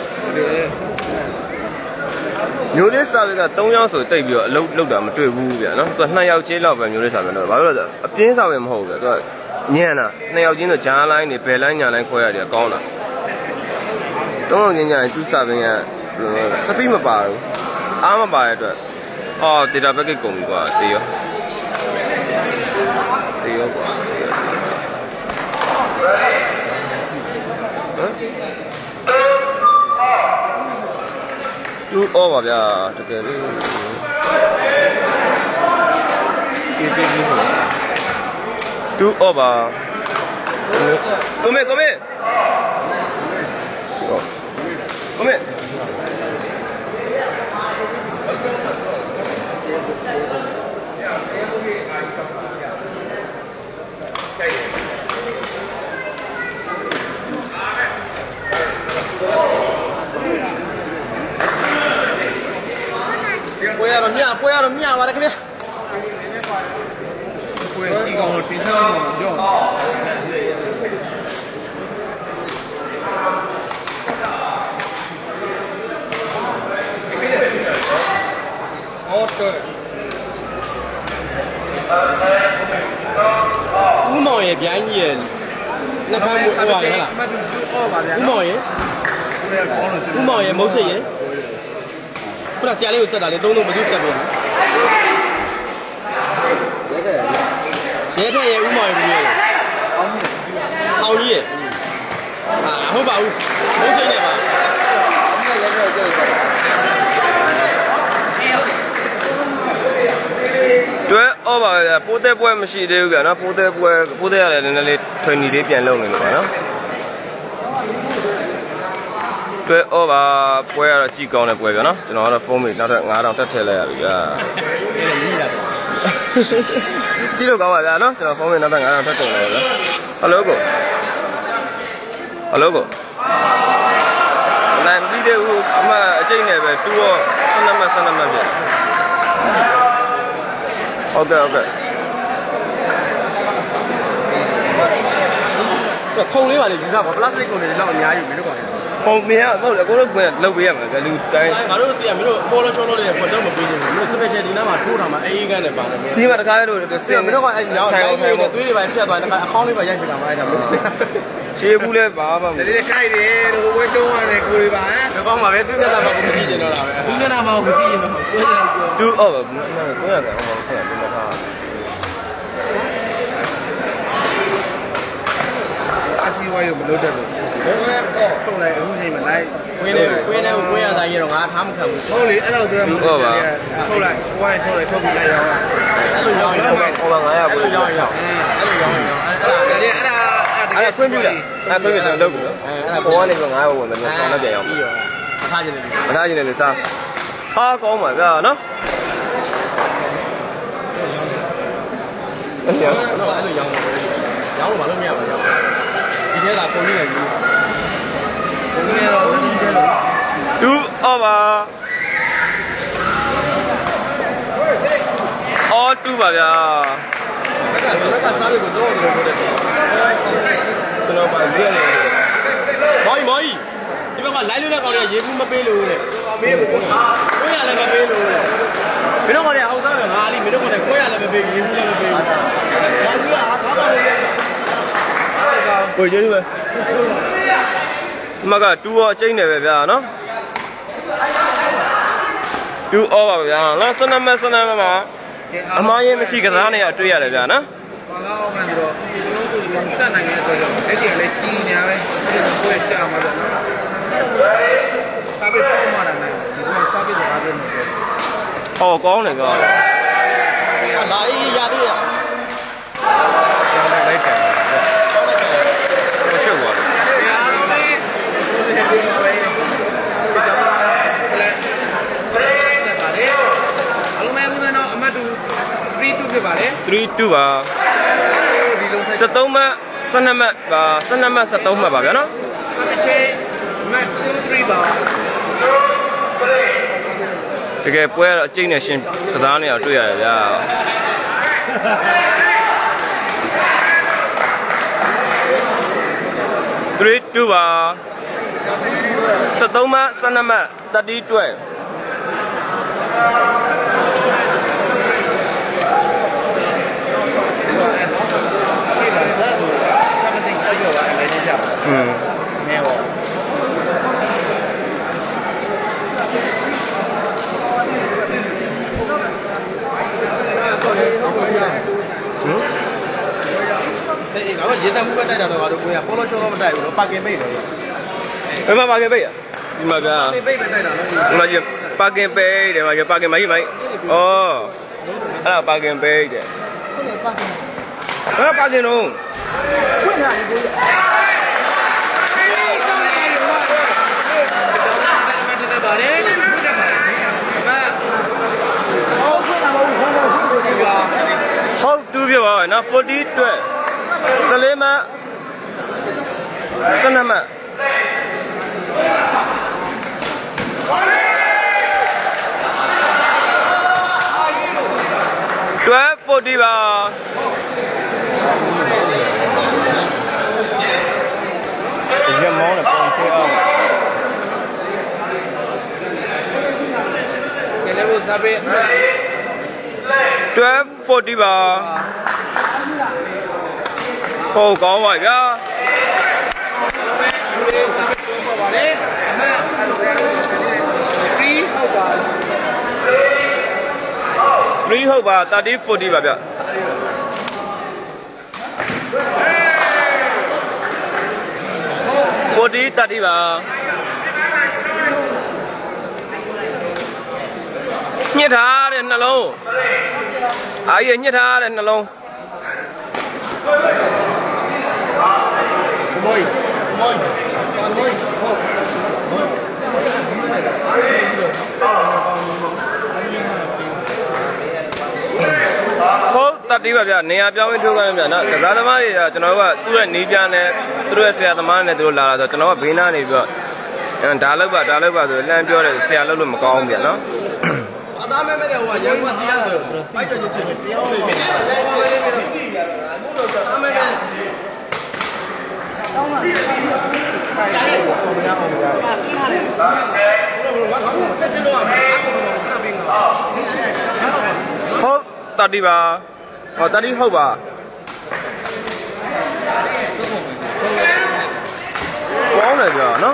မျိုးလေးစာပေက3ယောက်ဆိုတိတ်ပြီးတော့အလုပ်လုပ်တာမတွေ့ဘူးဗျာနော်သူက2ယောက်ချင်းလောက်ပဲမျိုးလေးစာပေတော့ဘာလို့လဲဆိုအပြင်းစာပေမဟုတ်ဘူးဗျာသူကညံ့တာ2ယောက်ချင်းဆိုဂျားလိုင်းတွေဘယ်လိုင်းညာလိုင်းခွဲရတယ်ကောင်းတာ3ယောက်ချင်းညာသူစာပေကစပိမပါဘူးအားမပါတဲ့အတွက်အော် data package ကုန်ပြီကွာတေးရောကွာ2 all ပါဗျာတကယ်လေး2 all ပါကိုမေပွဲရတော့မြပါလေခင်ဗျာကိုယ်ကြည့်ကောင်းတော့တင်စားအောင်ကြောက်ဦးမောင်ရဲ့ဗျိုင်းကြီးရဲ့လက်ဖက်မှုဟိုပါလေဟဲ့လားအမှတ်တူအော်ပါဗျာဦးမောင်ရဲ့မုတ်စိတ်ရဲ့ခုနဆရာလေးကိုဆက်တာလေသုံးဘယ်သူဆက်ပြန်ရဲထက်ရဲ့ဦးမောင်ရဲ့ဘူးရဲ့အောင်ကြီးရဲ့ဟုတ်ပါဘူးမုတ်စိတ်နဲ့ပါတွဲ all ပါဗျာပိုးသက်ပွဲမရှိသေးဘူးဗျာနော်ပိုးသက်ရတယ်နည်းနည်းလေးထွင်နေလေးပြန်လုပ်နေလို့ပါနော်တွဲ all ပါပွဲကတော့ကြည့်ကောင်းတဲ့ပွဲဗျာနော်ကျွန်တော်ကတော့ဖုန်းမေနောက်ထပ်9000တက်ထည့်လိုက်ရပြီဗျာကြည့်လို့ကောင်းပါဗျာနော်ကျွန်တော်ဖုန်းမေနောက်ထပ်9000တက်ထည့်လိုက်ရဗျာဟယ်လိုကိုနိုင်ပြီးတဲ့ဦးအမအကျိတ်နဲ့ပဲ2ရော12မှတ်ပြန်ဟုတ်ကဲ့ခုံလေးပါလေယူတာပါပလတ်စတစ်ခုံလေးလောက်အများကြီးပြီလို့ပါဟုတ်မြင်ဟုတ်တယ်ကိုတို့ကွင်းလောက်ပေးရမှာလူတိုင်းငါတို့စီကမင်းတို့ပေါ်လို့ချောလို့လည်းဖွင့်တော့မပေးချင်ဘူးမင်းတို့ special ဒီနားမှာထိုးထားမှာအေးကန်းနဲ့ပါတယ်ဒီမှာတခါလေလို့စင်မင်းတို့ကအဲရောင်းတိုင်းတွေနဲ့သွေးတွေပဲဖြတ်သွားတယ်တခါအခေါင်းလေးပဲရိုက်ပြတာမှာအဲ့ဒါမင်းခြေဘူးလဲပါပါမဒီလေးခိုက်တယ်လို့ဘယ်ရှုံးရတယ်ကိုတွေပါဟမ်ဒီကောင်းပါပဲသူမျက်နှာမှာကိုမကြည့်ကျင်တော့တာပဲသူမျက်နှာမှာကိုကြည့်ရင်တော့ကိုယ်ရပြောတူအော်ကိုရတယ်အောင်ပါဆက်ရဒီမှာထားအစီဝါရုံမလို့တဲ့လို့ထုတ်လိုက်အခုချိန်မှာလိုက်ဝင်းနေကိုရသားရတော့ငါထားမခံဘူးဟုတ်လေအဲ့တော့သူကထုတ်လိုက်ဝိုင်းထုတ်လိုက်ထုတ်ပြီးလိုက်ရောင်းအဲ့လိုရောင်းရောင်းဟောပါ900ကိုရောင်းရောင်းအဲ့လိုရောင်းရောင်းအဲ့ခွင့်ပြုတယ်အဲ့ခွင့်ပြုတယ်လုပ်ပြီနော်အဲ့ဘောကနေ900ဝင်မယ်ဆောင်းနဲ့ပြန်ရောက်ပြီမထားခြင်းနဲ့လေစားဟာကောင်းပါဗျာနော်အဲ့လိုရောင်းတော့ဘာလို့မရဘူးဒီထဲကပုံနေတယ်ကြီးပုံနေတော့ဒီထဲလို့တူအော်ပါအော်တူပါဗျာဘက်ကစားပြီးတော့တော့တယ်ကျွန်တော်ပါရွက်နေမော်ကြီးဒီဘက်ကလိုင်းလို့တဲ့ကောင်တွေကရေဘူးမပေးလို့တဲ့ပေးဘူးကိုရလည်းမပေးလို့တဲ့မင်းတို့ကောင်တွေအောက်သားပဲငါလီမင်းတို့ကောင်တွေကိုရလည်းမပေးရေဘူးလည်းမပေးဘူးကိုကျေးဇူးပဲမကတူရောကျိန်းတယ်ပဲဗျာနော်တူအောပါဗျာနော်စနမမှာအမားရင်မရှိကစားနေရတွေ့ရတယ်ဗျာနော်ဘာလို့အောင်ကန်တော့ဒီလိုဆိုရင်တက်နိုင်တဲ့အတွက်ကြောင့်လက်ကျင်လည်းကြီးနေပဲကိုယ်ကြာမှာပေါ့နော်စားပြီးပေါ့မှာတယ်ဒီကစားပြီးတော့အားလုံးနေတယ်ဟောကောင်းတယ်ကွာလာအေးရသေးရလိုက်တယ်ရှုပ်သွားတယ်အားလုံးလေးဒီလိုပဲဖြစ်ပါလေ 32ပါ73မှတ်12မှတ်ပါ12မှတ်73မှတ်ပါဗျာနော် 7ချေမှတ်23ပါတကယ်ပွဲတော့အကျိတ်နဲ့ရှင်ကစားနေအောင်တွေ့ရတယ်ဗျာ32ပါ73မှတ်12မှတ်32 နေပါအေးငါတို့ရေတံမှုပဲတိုက်တာတော့ငါတို့ကိုရပေါ်လို့ချောတော့မတိုက်ဘူးနော်ပါကင်ပိတ်တယ်ဘယ်မှာပါကင်ပိတ်อ่ะဒီမှာဗျာပိတ်ပဲတိုက်တာနော်ဒီမှာပါကင်ပိတ်တယ်မှာပါကင်မိုက်ဩအဲ့ဒါပါကင်ပိတ်တယ်ဟုတ်တယ်ပါကင်ပါကင်တော့ဖွင့်ထားတယ်ကိုရပါတယ်ဟုတ်တူပြပါနော်40အတွက်14မှ12မှ1240ပါရမောင်းနဲ့ပုံချအောင်1240ပါဟုတ်ကောင်းပါဗျာ3ဟုတ်ပါ3040ပါဗျ4030ပါညှစ်ထားတဲ့နှလုံးအားရညှစ်ထားတဲ့နှလုံးမိုးဟုတ်ဟုတ်တတိပါဗျနေရာပြောင်းဝင်ထိုးခိုင်းဗျနော်ကစားသမားတွေကကျွန်တော်တို့ကသူ့ရဲ့နေပြနဲ့သူတို့ရဲ့ဆရာသမားနဲ့သူတို့လာတာဆိုကျွန်တော်ကဘေးနားနေပြီးတော့ဒါလောက်ပါဆိုလှမ်းပြောတယ်ဆရာလောက်လို့မကောင်းဘူးဗျနော်အသားမဲမဲတဲ့ဟိုကရန်ကုန်တရားဆိုပိုက်ကြော်ချင်းချင်းပြောင်းနေပြီအမဲမဲတောင်းပါ 30吧，哦30ဟုတ်ပါကောင်းတယ်ကြာနော်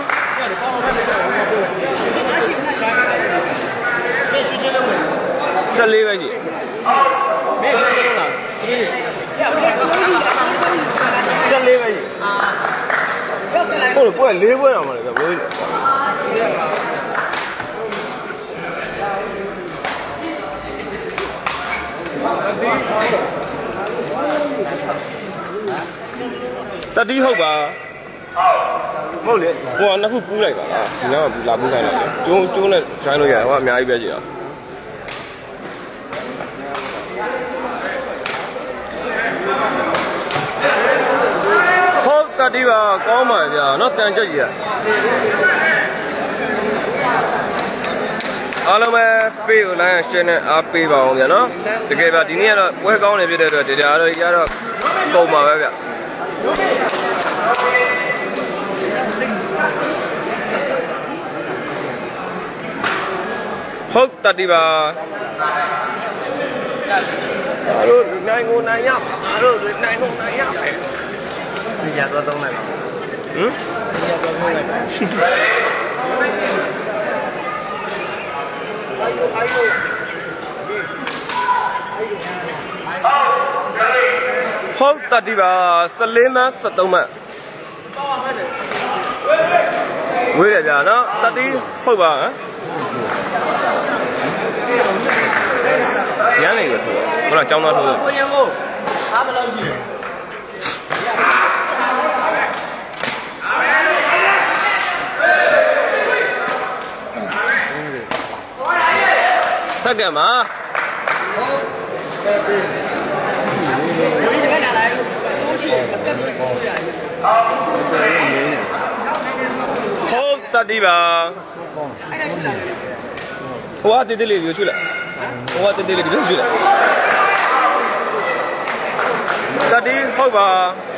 14ပဲကြီး14ပဲကြီးဟုတ်လို့ပွဲ4ပွဲတော့မလဲကွာဝေးတတိဟုတ်ပါဟုတ်လေဟိုကနှစ်ခုပူးလိုက်ပါလားဒီနောက်ကလာပူးခိုင်းလိုက်ကျုံးနဲ့ခိုင်းလို့ရတယ်ဟိုကအများကြီးပဲကြည့်အောင်ဟုတ်တတိပါကောင်းပါဗျာနော်တန်ချက်ကြီးอ่ะအားလုံးပဲပေးကို line share နဲ့အားပေးပါအောင်ဗျာနော်တကယ်ဗျာဒီနေ့ကတော့ပွဲကောင်းနေဖြစ်တဲ့အတွက်တရားတော့ရတော့ပုံပါပဲဗျဟုတ်တတိပါအားတို့နိုင်ကိုနိုင်ရအားတို့နိုင်ကိုနိုင်ရဒီရတော့သုံးလိုက်ပါဟမ်ဒီရတော့သုံးလိုက်ပါဟုတ်တတိပါ14မှ73မှဝေးရကြနော်တတိဟုတ်ပါဟမ်ရန်နေရထိုးခုနကျောင်းသားထိုးတယ်ညံမို့အားမလို့ရှိတယ်သက်ကမှာဟုတ်ဟုတ်တတိပါဟိုကတေးသေးလေးကိုချွတ်လိုက်ဟိုကတေးသေးလေးကိုချွတ်လိုက်တတိဟုတ်ပါ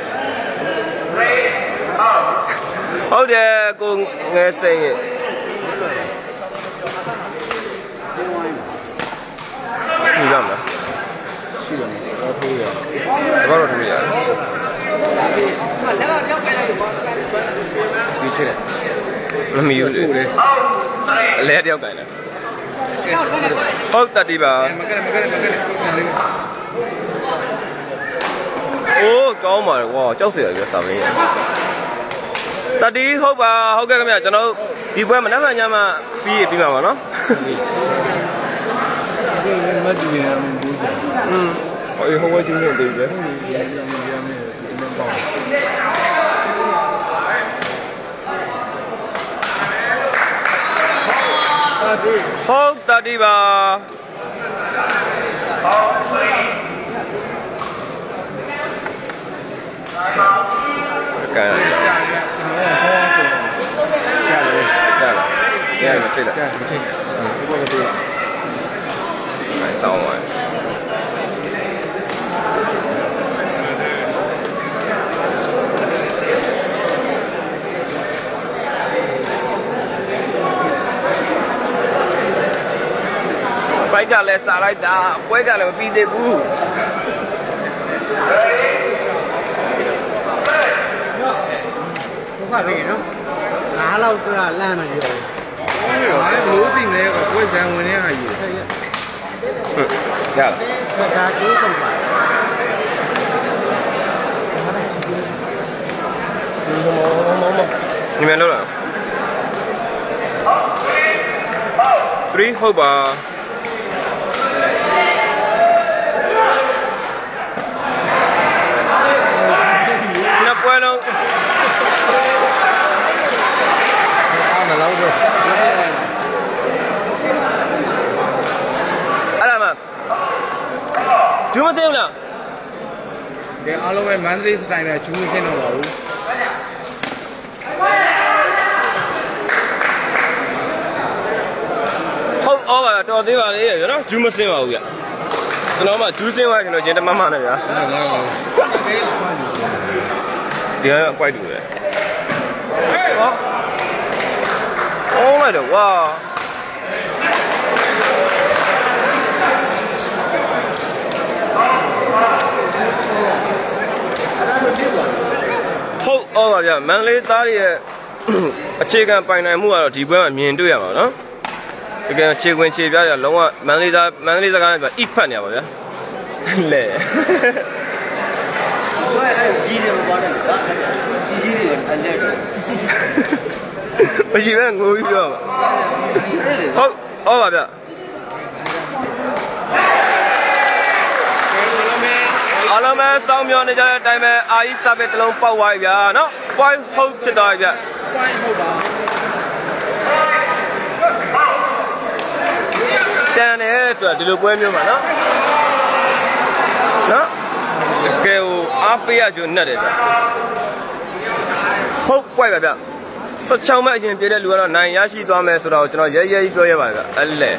ဟုတ်တယ်ကိုငယ်စိန်ရဲ့ဒီကမှာရှိတယ်တော့ထိုးရတော့ထိုးရဒီချစ်တယ်မမီဘူးလေအလဲတယောက်ကိုင်တယ်ဟုတ်တတိပါအိုးကောင်းပါလေကွာကြောက်စရာကြီးစာမင်းတတိဟုတ်ပါဟုတ်ကဲ့ခင်ဗျကျွန်တော်ဒီပွဲမနက်ဖြန်ညမှပြီးမှာပါနော်မတူရမဘူးကြဟိုဟိုဝဲကျင်းနေတယ်ဟုတ်တတိပါကဲရတယ်မချိတ်လားမချိတ်ဘူးဘာလို့လဲဆောင်းသွားဖိုက်ကလည်းစားလိုက်တာပွဲကလည်းမပြီးသေးဘူးဘုရားပဲနော်အားလောက်ကလမ်းနေရောဘာလဲဘလို့သိနေကောပွဲစံဝင်နေတာကြီးရဒါတိုးဆုံးပါ你们录了3ဟုတ်ပါနှစ်ပွဲလုံးအားမလောက်တော့အဲ့ဒါမှကျူးမစင်းဘူးလားဒီအားလုံးပဲမန္တလေးစတိုင်နဲ့ကျူးမစင်းတော့ပါဘူးဟုတ်ဩပါတော်သေးပါလေရနော်ကျူးမစင်းပါဘူးဗျကျွန်တော်မှကျူးစင်းသွားကျွန်တော်ချင်းတမမနဲ့ဗျာဒီကအကွိုက်တူတယ်ဟောအော်လိုက်တော့ဝါဩပါဗျမန္တလေးသားရဲ့အခြေခံပိုင်နိုင်မှုကတော့ဒီပွဲမှာမြင်တွေ့ရပါတော့တကယ်ခြေဝင်ခြေပြားရလုံးဝမန္တလေးစကားနဲ့ပြအိဖတ်နေရပါဗျာလဲကြီးတယ်မပါနဲ့ကွာကြီးတယ်အန်တဲ့မရှိပဲငိုပြီးပြောပါဟုတ်ဩပါဗျအားလုံးပဲစောင်းမျောနေကြတဲ့အတိုင်းပဲအာကြီးစာပေတစ်လုံးပေါက်သွားပြီဗျာနော်ပွိုင်းဟုတ်ဖြစ်သွားပြီဗျပွိုင်းဟုတ်ပါတန်တယ်ဆိုတာဒီလိုပွဲမျိုးမှာနော်တကယ်ကိုအားပေးရကြုံနဲ့တယ်ဗျဟုတ်ပွိုင်းပါဗျ16မဲ့အရင်ပြည့်တဲ့လူကတော့နိုင်ရရှိသွားမယ်ဆိုတော့ကျွန်တော်ရဲကြီးပြောရပါဗျအဲ့လေ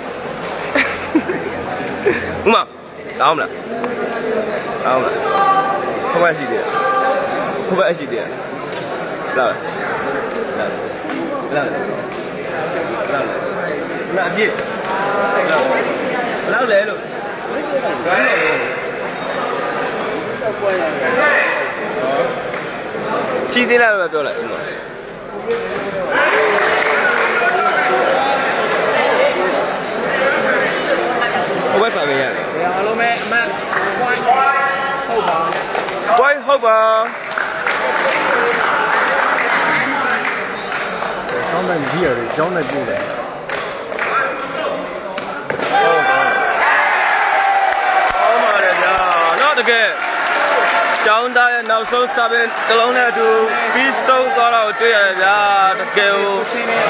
ဥမာတောင်းမလားတောင်းမလားဘယ်မှာရှိသေးလဲဘယ်မှာရှိသေးလဲလာအပြည့်လောက်လဲလို့ရှိသေးလားလို့ပြောလိုက်ဘယ်စာမရလဲအားလုံးပဲအမှန်ပွိုင်းဟုတ်ပါပွိုင်းဟုတ်ပါကျောင်းတိုင်းကြီးရတယ်ကျောင်းတိုင်းပြည့်တယ်ဟုတ်ပါတယ်ဗျာနော်တကယ်ကျောင်းသားရဲ့နောက်ဆုံးစာပေတစ်လုံးနဲ့အတူပြီးဆုံးသွားတော့တွေ့ရတယ်ဗျာတကယ်ကို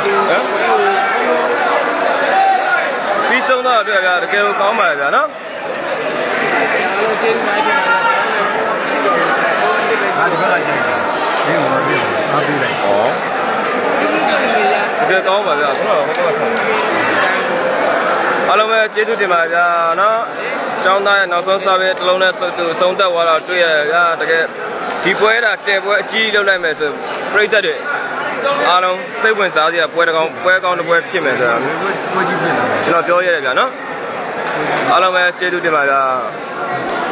ပြီးဆုံးသွားတော့တွေ့ရဗျာတကယ်ကိုကောင်းပါတယ်ဗျာနော်အားလုံးကျေးဇူးများတင်ပါတယ်အားဒီဘက်လိုက်ကြည့်တယ်ဒီမှာပြီးအားပြီးလိုက်တကယ်ကောင်းပါဗျာဆိုတော့ဟုတ်ကဲ့အားလုံးပဲကျေးဇူးတင်ပါဗျာနော်ကျောင်းသားရဲ့နောက်ဆုံးစာပေတစ်လုံးနဲ့ဆုံးသက်သွားတော့တွေ့ရဗျာတကယ်ဒီပွဲတာတဲပွဲအကြီးလုပ်လိုက်မယ်ဆိုပြိသက်တွေအားလုံးစိတ်ဝင်စားစရာပွဲကောင်းတစ်ပွဲဖြစ်မယ်ဆိုတာပွဲကြီးဖြစ်လာကျွန်တော်ပြောရတယ်ဗျာနော်အားလုံးပဲကျေးဇူးတင်ပါဗျာ